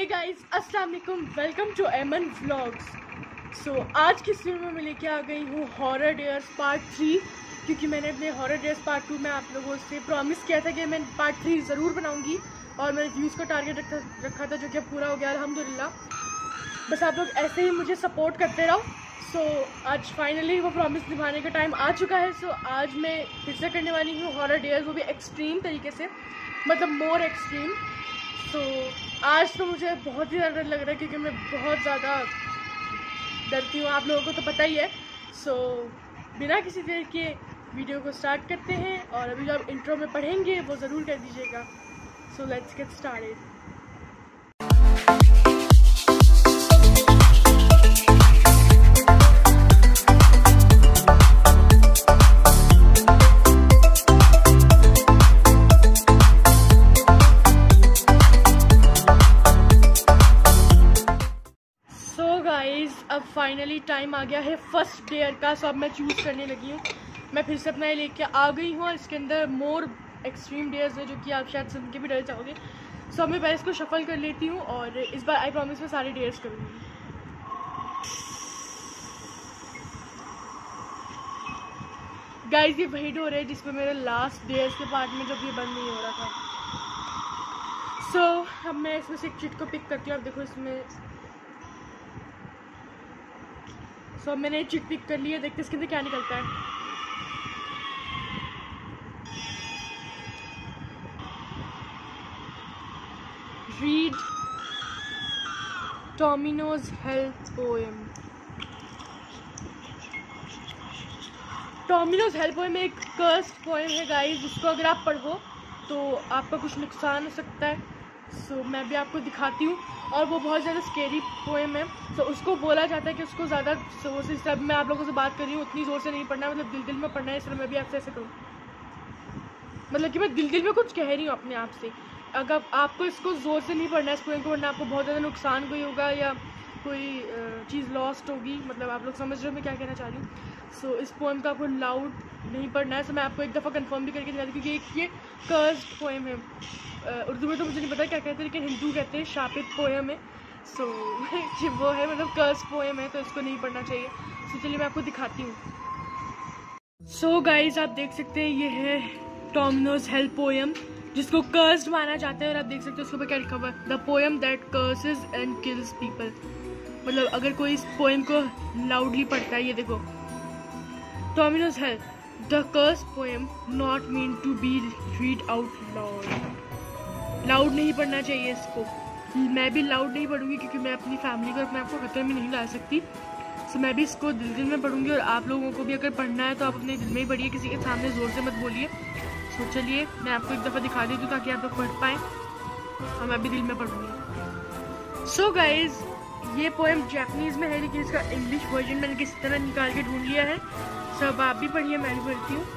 हे guys, अस्सलाम वालेकुम, welcome to Aiman vlogs. So आज की वीडियो में मैं लेके आ गई हूँ हॉरर डेयर्स पार्ट 3, क्योंकि मैंने अपने हॉरर डेयर्स पार्ट 2 में आप लोगों से प्रॉमिस किया था कि मैं पार्ट 3 ज़रूर बनाऊंगी और मैंने व्यूज़ का टारगेट रखा था, जो कि अब पूरा हो गया अल्हम्दुलिल्लाह। बस आप लोग ऐसे ही मुझे सपोर्ट करते रहो। सो आज फाइनली वो प्रॉमिस निभाने का टाइम आ चुका है। सो आज मैं फिर से करने वाली हूँ हॉरर डेयर्स, वो भी एक्सट्रीम तरीके से, मतलब मोर एक्सट्रीम। तो आज तो मुझे बहुत ही ज़्यादा डर लग रहा है, क्योंकि मैं बहुत ज़्यादा डरती हूँ, आप लोगों को तो पता ही है। सो बिना किसी देर के वीडियो को स्टार्ट करते हैं, और अभी जो आप इंट्रो में पढ़ेंगे वो ज़रूर कर दीजिएगा। So let's get started. अब फाइनली टाइम आ गया है फर्स्ट डेयर का। सो अब मैं चूज़ करने लगी हूँ। मैं फिर से अपना ये लेके आ गई हूँ, और इसके अंदर मोर एक्सट्रीम डेयर्स है, जो कि आप शायद सुन के भी डर जाओगे। सो अब मैं पहले इसको शफल कर लेती हूँ, और इस बार आई प्रॉमिस में सारे डेयर्स करूँगी। गाइस, ये वही डोर है जिसमें मेरे लास्ट डेयर्स के पार्ट में जब ये बंद नहीं हो रहा था। सो अब मैं इसमें से एक चिट को पिक करती हूँ। आप देखो इसमें। सो अब मैंने चिट पिक कर लिया, देखते इसके अंदर क्या निकलता है। Read Tomino's health poem. Tomino's health poem एक कर्स्ड पोएम है गाइस, जिसको अगर आप पढ़ो तो आपका कुछ नुकसान हो सकता है। सो मैं भी आपको दिखाती हूँ, और वो बहुत ज़्यादा स्केरी पोएम है। सो उसको बोला जाता है कि उसको ज़्यादा ज़ोर से, जब मैं आप लोगों से बात कर रही हूँ उतनी ज़ोर से नहीं पढ़ना है, मतलब दिल दिल में पढ़ना है। इसलिए मैं भी आपसे ऐसे करूँ, मतलब कि मैं दिल दिल में कुछ कह रही हूँ अपने आप से। अगर आपको इसको ज़ोर से नहीं पढ़ना है, इस पोएम को पढ़ना, आपको बहुत ज़्यादा नुकसान कोई होगा या कोई चीज़ लॉस्ट होगी। मतलब आप लोग समझ रहे हो मैं क्या कहना चाह रही हूँ। सो इस पोएम को आपको लाउड नहीं पढ़ना है। सो मैं आपको एक दफ़ा कंफर्म भी करके दिखा दूँ, क्योंकि ये कर्स्ड पोएम है। उर्दू में तो मुझे नहीं पता क्या कहते हैं, लेकिन हिंदू कहते हैं शापित पोएम है। सो वो है, मतलब कर्स्ड पोएम है, तो इसको नहीं पढ़ना चाहिए। सो चलिए मैं आपको दिखाती हूँ। सो गाइज, आप देख सकते हैं ये है टॉमिनोज हेल्थ पोएम, जिसको कर्स्ड माना जाता है। और आप देख सकते हैं उसके ऊपर क्या लिखा हुआ है, the poem that curses and kills people. मतलब अगर कोई इस पोएम को लाउडली पढ़ता है, ये देखो, Tomino's health, the cursed poem not mean to be read out loud. Loud नहीं पढ़ना चाहिए इसको। मैं भी लाउड नहीं पढ़ूंगी, क्योंकि मैं अपनी फैमिली को, अपने आप को खतरे में नहीं डाल सकती। सो मैं भी इसको दिल दिल में पढ़ूंगी, और आप लोगों को भी अगर पढ़ना है तो आप अपने दिल में ही पढ़िए, किसी के सामने ज़ोर से मत बोलिए। सो चलिए मैं आपको एक दफ़ा दिखा देती हूँ, ताकि आप लोग पढ़ पाएँ, और मैं भी दिल में पढ़ूंगी। सो गाइज, ये पोएम जैपनीज़ में है, लेकिन इसका इंग्लिश वर्जन मैंने किसी तरह निकाल के ढूंढ लिया है। सब आप भी पढ़िए, मैं भी पढ़ती हूँ।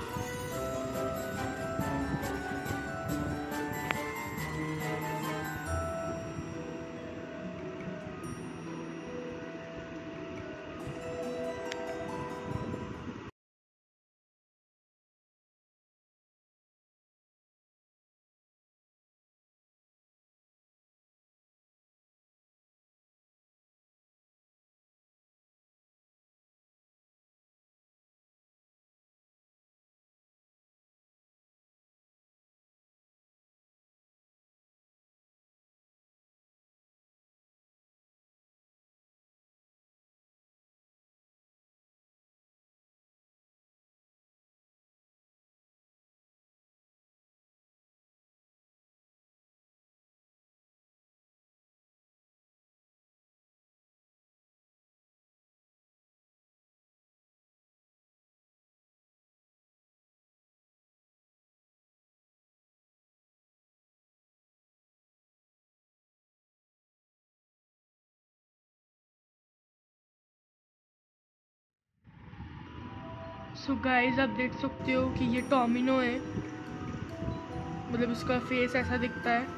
सो गाइज, आप देख सकते हो कि ये टॉमिनो है, मतलब उसका फेस ऐसा दिखता है,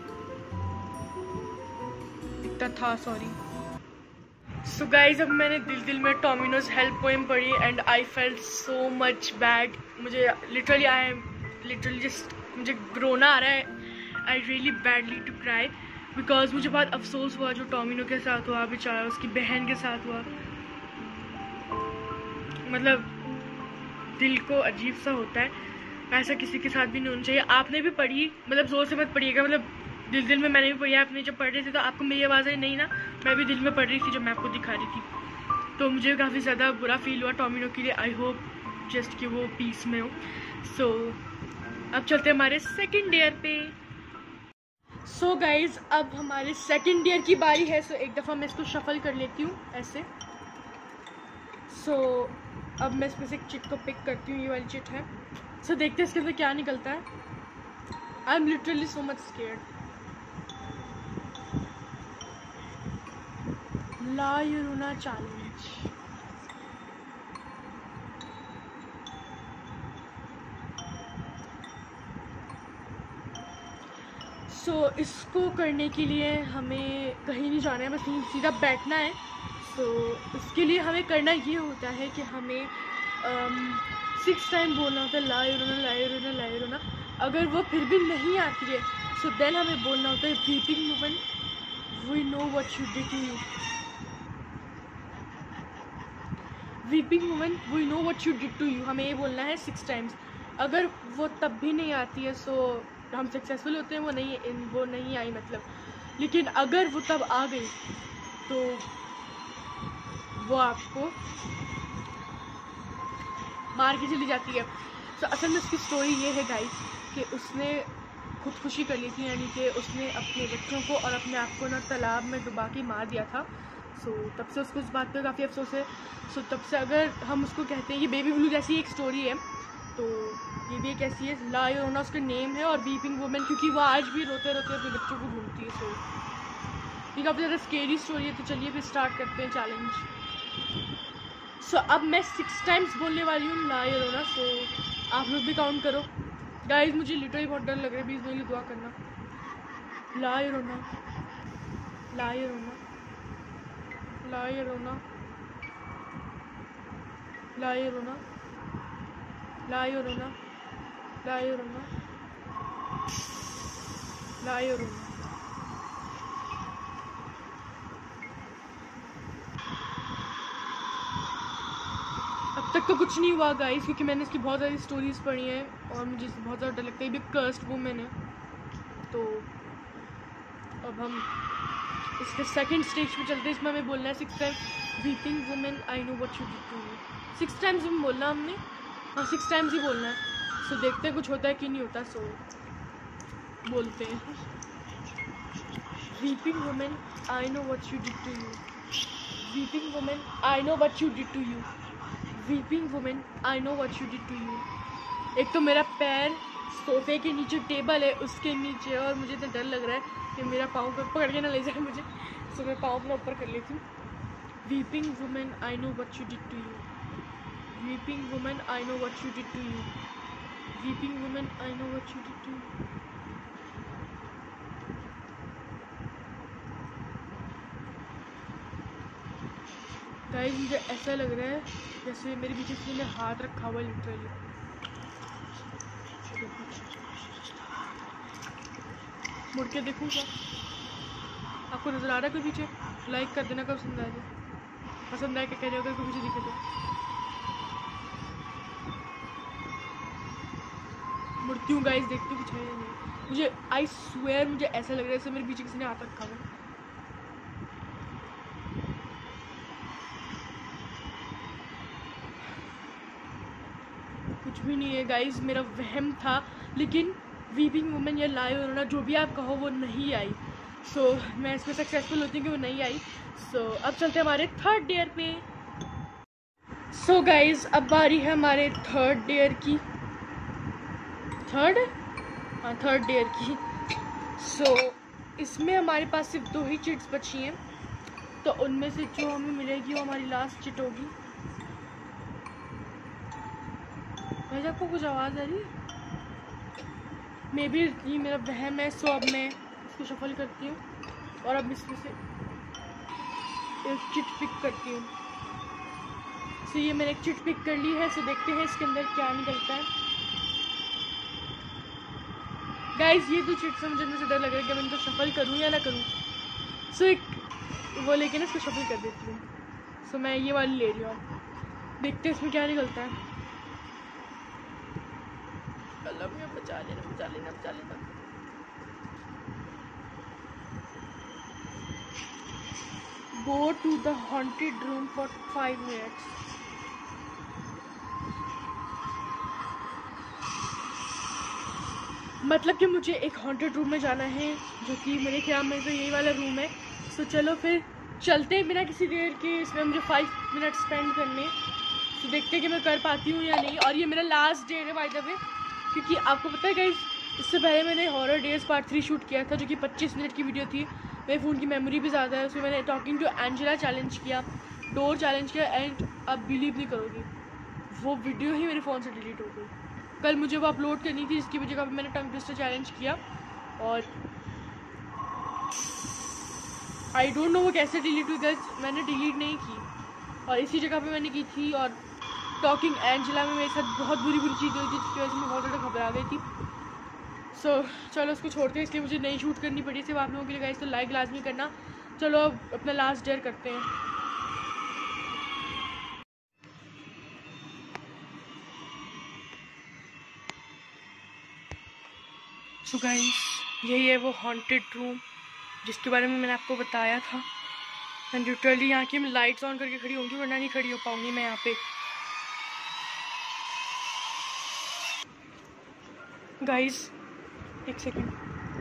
दिखता था, सॉरी। सो गाइज, अब मैंने दिल दिल में टॉमिनोज हेल्थ पोएम पढ़ी, and I felt so much bad. मुझे लिटरली जस्ट मुझे रोना आ रहा है। I really badly to cry. Because मुझे बहुत अफसोस हुआ जो टॉमिनो के साथ हुआ, बेचारा उसकी बहन के साथ हुआ। मतलब दिल को अजीब सा होता है, ऐसा किसी के साथ भी नहीं होना चाहिए। आपने भी पढ़ी, मतलब जोर से मत पढ़िएगा, मतलब दिल में मैंने भी पढ़ी। आपने जब पढ़ रही थी तो आपको मेरी आवाज़ आई नहीं ना, मैं भी दिल में पढ़ रही थी जब मैं आपको दिखा रही थी, तो मुझे काफ़ी ज़्यादा बुरा फील हुआ टॉमिनो के लिए। आई होप जस्ट कि वो पीस में हो। सो अब चलते हैं हमारे सेकेंड ईयर पे। सो गाइज अब हमारे सेकेंड ईयर की बारी है। सो एक दफ़ा मैं इसको शफल कर लेती हूँ ऐसे। सो अब मैं इसमें से एक चिट को पिक करती हूँ, ये वाली चिट है। सो देखते हैं इसके अंदर क्या निकलता है। I am literally so much scared. La Llorona challenge. So इसको करने के लिए हमें कहीं नहीं जाना है, बस सीधा बैठना है। सो इसके लिए हमें करना ये होता है कि हमें 6 टाइम बोलना होता है ला योरूना ला योरूना ला योरूना। अगर वो फिर भी नहीं आती है सो देन हमें बोलना होता है weeping woman we know what you did to you. Weeping woman we know what you did to you, हमें ये बोलना है 6 टाइम्स। अगर वो तब भी नहीं आती है सो हम सक्सेसफुल होते हैं, वो नहीं आई मतलब। लेकिन अगर वो तब आ गई तो वो आपको मार के चली जाती है। तो असल में उसकी स्टोरी ये है गाइस कि उसने खुदकुशी कर ली थी, यानी कि उसने अपने बच्चों को और अपने आप को ना तालाब में डुबा के मार दिया था। सो तब से उसको उस बात पर काफ़ी अफसोस है। सो तब से अगर हम उसको कहते हैं, ये बेबी ब्लू जैसी एक स्टोरी है, तो ये भी एक ऐसी है। ला योरूना उसका नेम है और वीपिंग वुमन क्योंकि वो आज भी रोते रोते अपने बच्चों को ढूंढती है। सो ये काफ़ी ज़्यादा स्केरी स्टोरी है। तो चलिए फिर स्टार्ट करते हैं चैलेंज। सो अब मैं 6 टाइम्स बोलने वाली हूँ ला योरूना। सो आप लोग भी काउंट करो गाइस, मुझे लिटरली बहुत डर लग रहा है, प्लीज़ मेरे लिए दुआ करना। ला योरूना ला योरूना ला योरूना ला योरूना ला योरूना ला योरूना ला योरूना। अब तक तो कुछ नहीं हुआ गाइस, क्योंकि मैंने इसकी बहुत सारी स्टोरीज पढ़ी हैं और मुझे इससे बहुत ज़्यादा डर लगता है। ये भी कर्स्ड वुमन है। तो अब हम इसके सेकंड स्टेज पे चलते हैं। इसमें हमें बोलना है 6 time weeping woman I know what you did to me. 6 times भी बोलना हमने, हाँ 6 टाइम्स ही बोलना है। सो देखते हैं कुछ होता है कि नहीं होता। सो बोलते हैं weeping woman I know what you did to you. Weeping woman I know what you did to you. Weeping woman I know what you did to you. एक तो मेरा पैर सोफे के नीचे टेबल है उसके नीचे, और मुझे इतना डर लग रहा है कि मेरा पाँव पकड़ के ना ले जाए मुझे। सो मैं पाँव अपना ऊपर कर लेती हूँ। Weeping woman I know what you did to you. Weeping woman, I know what you did to you. Weeping woman, I know what you did to you. Guys मुझे ऐसा लग रहा है जैसे मेरे पीछे किसी ने हाथ रखा हुआ लिटरली। मुड़ के देखूँगा, आपको नज़र आ रहा है कोई पीछे? लाइक कर देना कब पसंद आए तो, पसंद आए क्या कह रहे हो, कोई पीछे दिखे तो। मुड़ती हूँ गाइस, देखती हूँ कुछ है या नहीं। मुझे आई स्वेयर मुझे ऐसा लग रहा है जैसे मेरे पीछे किसी ने हाथ रखा हुआ। कुछ भी नहीं है गाइस, मेरा वहम था। लेकिन वीपिंग वुमन या ला योरूना जो भी आप कहो वो नहीं आई। सो मैं इसमें सक्सेसफुल होती हूँ कि वो नहीं आई। सो अब चलते हैं हमारे थर्ड ईयर पे। सो गाइस अब बारी है हमारे थर्ड ईयर की, थर्ड ईयर की। सो इसमें हमारे पास सिर्फ 2 ही चिट्स बची हैं, तो उनमें से जो हमें मिलेगी वो हमारी लास्ट चिट होगी। भाई आपको कुछ आवाज़ आ रही है? मे बी ये मेरा वहम है। सो अब मैं इसको शफल करती हूँ और अब इसमें से एक चिट पिक करती हूँ। सो ये मैंने एक चिट पिक कर ली है। सो देखते हैं इसके अंदर क्या निकलता है। गाइज ये तो चिट से मुझे डर लग रहा है कि मैं इनको शफल करूँ या ना करूँ। सो एक वो लेके ना इसको शफल कर देती हूँ। सो मैं ये वाली ले रही हूँ, देखते हैं इसमें क्या निकलता है। बचा लेना। Go to the haunted room for 5 minutes. मतलब कि मुझे एक हॉन्टेड रूम में जाना है, जो कि मेरे ख्याल में तो यही वाला रूम है। तो चलो फिर चलते हैं बिना किसी देर के। इसमें मुझे 5 मिनट स्पेंड करने, तो देखते हैं कि मैं कर पाती हूँ या नहीं। और ये मेरा लास्ट डे है बाय द वे, क्योंकि आपको पता है गाइस, इससे पहले मैंने हॉरर डेज पार्ट 3 शूट किया था, जो कि 25 मिनट की वीडियो थी। मेरे फ़ोन की मेमोरी भी ज़्यादा है। उसमें मैंने टॉकिंग टू एंजेला चैलेंज किया, डोर चैलेंज किया, एंड आप बिलीव नहीं करोगे, वो वीडियो ही मेरे फ़ोन से डिलीट हो गई। कल मुझे वो अपलोड करनी थी, इसकी जगह पर मैंने टंग ट्विस्टर चैलेंज किया, और आई डोंट नो वो कैसे डिलीट हुई गाइस। मैंने डिलीट नहीं की, और इसी जगह पे मैंने की थी। और टॉकिंग एंजेला में मेरे साथ बहुत बुरी चीज़ हुई थी, जिसकी वजह से मैं बहुत ज़्यादा घबरा गई थी। सो चलो उसको छोड़ते हैं, इसलिए मुझे नई शूट करनी पड़ी सिर्फ आप लोगों के लिए गाइस। तो लाइक लाजमी करना। चलो अब अपना लास्ट डेयर करते हैं। सो गाइस यही है वो हॉन्टेड रूम जिसके बारे में मैंने आपको बताया था। एंड लिटरली यहाँ की मैं लाइट्स ऑन करके खड़ी होंगी, वरना नहीं खड़ी हो पाऊंगी मैं यहाँ पे। गाइस एक सेकेंड।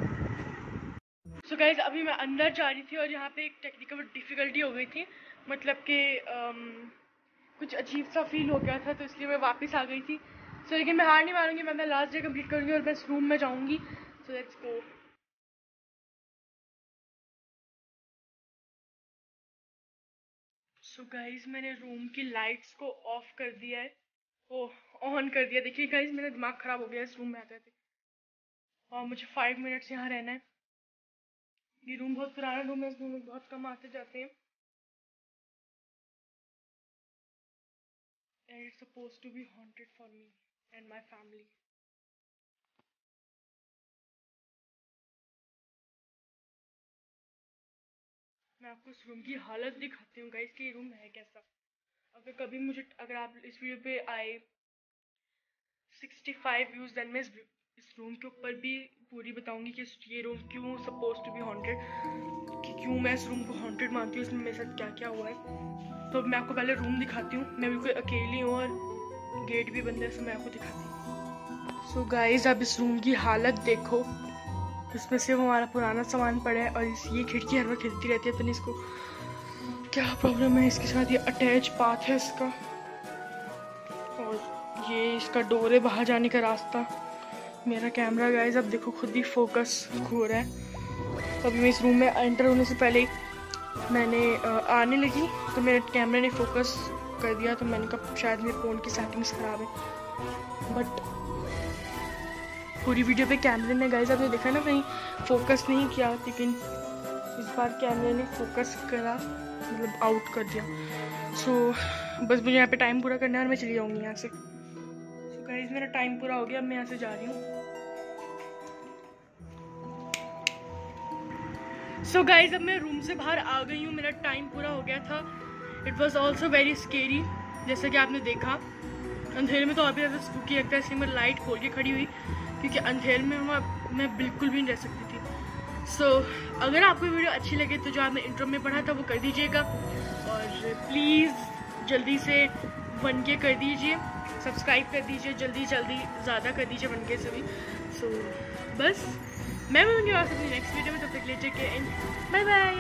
सो गाइस अभी मैं अंदर जा रही थी, और यहाँ पे एक टेक्निकल डिफ़िकल्टी हो गई थी, मतलब कि कुछ अजीब सा फील हो गया था, तो इसलिए मैं वापस आ गई थी। सो लेकिन मैं हार नहीं मारूंगी, मैं अपना लास्ट डे कंप्लीट करूँगी और मैं इस रूम में जाऊँगी। So let's go. So guys मैंने रूम की लाइट्स को ऑफ कर दिया है, ऑन कर दिया। देखिए गाइस मेरा दिमाग ख़राब हो गया इस रूम में आते थे, और मुझे 5 मिनट्स यहाँ रहना है। ये रूम बहुत पुराना रूम है, इस रूम में बहुत कम आते जाते हैं। And it's supposed to be haunted for me and my family. मैं आपको इस रूम की हालत दिखाती हूँ गाइस कि ये रूम है कैसा। अगर आप इस वीडियो पे आए 65 व्यूज, देन मैं इस रूम के ऊपर भी पूरी बताऊंगी कि ये रूम क्यों सपोज टू बी हॉन्टेड, कि क्यों मैं इस रूम को हॉन्टेड मानती हूँ, इसमें मेरे साथ क्या क्या हुआ है। तो मैं आपको पहले रूम दिखाती हूँ। मैं बिल्कुल अकेली हूँ और गेट भी बंद है, सो मैं आपको दिखाती हूँ। सो गाइस अब इस रूम की हालत देखो, इसमें से हमारा पुराना सामान पड़ा है, और ये खिड़की हर वक्त खिलती रहती है, तो नहीं इसको क्या प्रॉब्लम है इसके साथ। ये अटैच पाथ है इसका, और ये इसका डोर है बाहर जाने का रास्ता। मेरा कैमरा गाइस अब देखो खुद ही फोकस खो रहा है। तो अभी मैं इस रूम में एंटर होने से पहले मैंने आने लगी तो मेरे कैमरे ने फोकस कर दिया, तो मैंने कहा शायद मेरे फ़ोन की सेटिंग्स ख़राब है। बट पूरी वीडियो पे कैमरे ने गाइस आपने देखा ना कहीं फोकस नहीं किया, लेकिन इस बार कैमरे ने फोकस करा, मतलब आउट कर दिया। सो बस मुझे यहाँ पे टाइम पूरा करना है और मैं चली जाऊँगी यहाँ से। सो गाइस मेरा टाइम पूरा हो गया, अब मैं यहाँ से जा रही हूँ। सो गाइस अब मैं रूम से बाहर आ गई हूँ, मेरा टाइम पूरा हो गया था। It was also very scary, जैसा कि आपने देखा। अंधेरे में तो और भी ज़्यादा स्पूकी लगता है, इसलिए मैं लाइट खोल के खड़ी हुई, क्योंकि अंधेरे में मैं बिल्कुल भी नहीं रह सकती थी। सो अगर आपको वीडियो अच्छी लगे तो जो आपने इंट्रो में पढ़ा था वो कर दीजिएगा, और प्लीज़ जल्दी से 1K कर दीजिए, सब्सक्राइब कर दीजिए, जल्दी ज़्यादा कर दीजिए 1K से भी। सो बस मैं मिलूंगी आपसे अपनी नेक्स्ट वीडियो में, तब तक ले take care and bye bye.